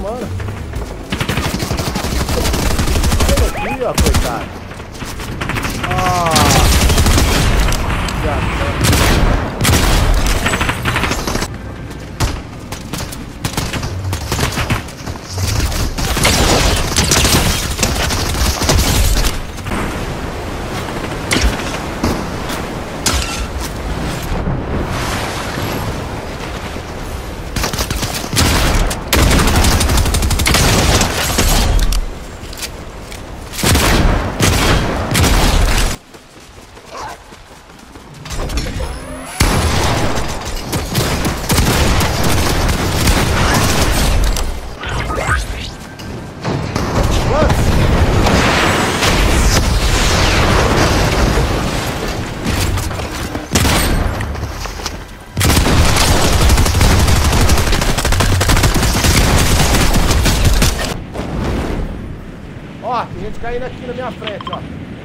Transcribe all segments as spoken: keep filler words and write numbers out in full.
mano. Olha aqui, ó, coitado. Ah. Já, já. Ó, tem gente caindo aqui na minha frente, ó.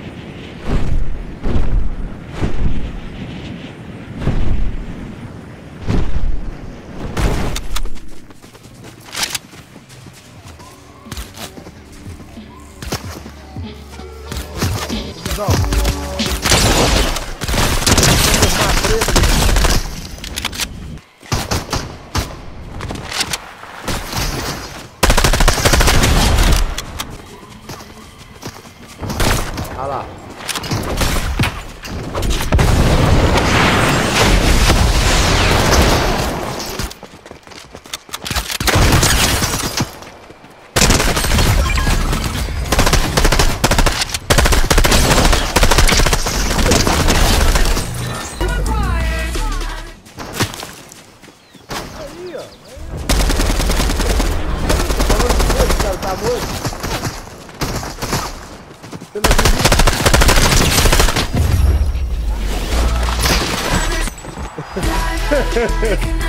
Visão. Uma preta. Olha lá. Aí, ó. Esse cara tá morto. Você não acredita?